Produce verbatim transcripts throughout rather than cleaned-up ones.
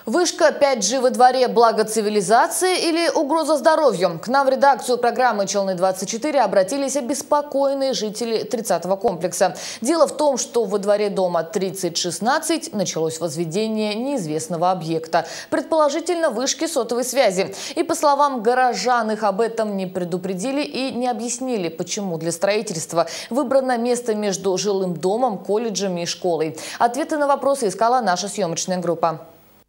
Вышка пять джи во дворе – благо цивилизации или угроза здоровью? К нам в редакцию программы «Челны двадцать четыре» обратились обеспокоенные жители тридцатого комплекса. Дело в том, что во дворе дома тридцать шестнадцать началось возведение неизвестного объекта, предположительно вышки сотовой связи. И по словам горожан, их об этом не предупредили и не объяснили, почему для строительства выбрано место между жилым домом, колледжем и школой. Ответы на вопросы искала наша съемочная группа.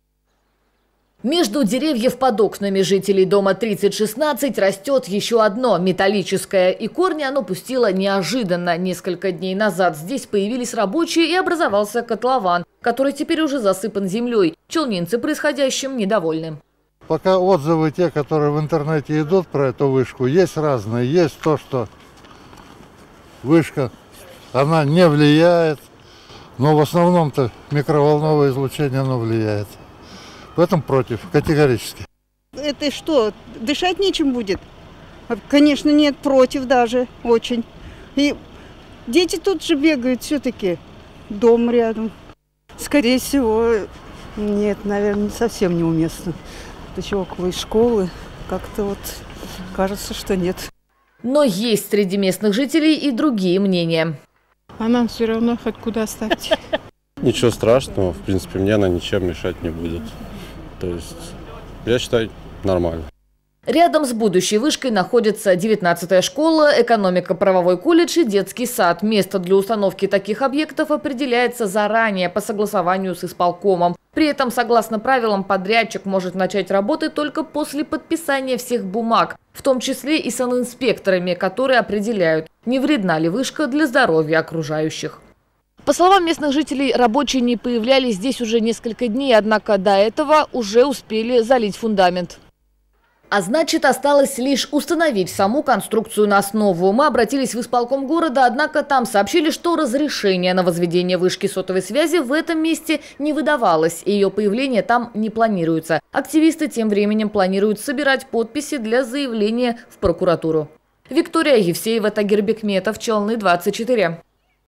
Между деревьев под окнами жителей дома тридцать шестнадцать растет еще одно металлическое. И корни оно пустило неожиданно. Несколько дней назад здесь появились рабочие и образовался котлован, который теперь уже засыпан землей. Челнинцы происходящим недовольны. Пока отзывы те, которые в интернете идут про эту вышку, есть разные. Есть то, что вышка, она не влияет, но в основном-то микроволновое излучение оно влияет. В этом против, категорически. Это что, дышать нечем будет? Конечно, нет, против даже, очень. И дети тут же бегают все-таки, дом рядом. Скорее всего, нет, наверное, совсем неуместно. До чего около школы, как-то вот кажется, что нет. Но есть среди местных жителей и другие мнения. А нам все равно хоть куда ставьте. Ничего страшного, в принципе, мне она ничем мешать не будет. То есть, я считаю, нормально. Рядом с будущей вышкой находится девятнадцатая школа, экономико-правовой колледж и детский сад. Место для установки таких объектов определяется заранее по согласованию с исполкомом. При этом, согласно правилам, подрядчик может начать работы только после подписания всех бумаг, в том числе и санинспекторами, которые определяют, не вредна ли вышка для здоровья окружающих. По словам местных жителей, рабочие не появлялись здесь уже несколько дней, однако до этого уже успели залить фундамент. А значит, осталось лишь установить саму конструкцию на основу. Мы обратились в исполком города, однако там сообщили, что разрешение на возведение вышки сотовой связи в этом месте не выдавалось, и ее появление там не планируется. Активисты тем временем планируют собирать подписи для заявления в прокуратуру. Виктория Евсеева, Тагир Бекметов, Челны двадцать четыре.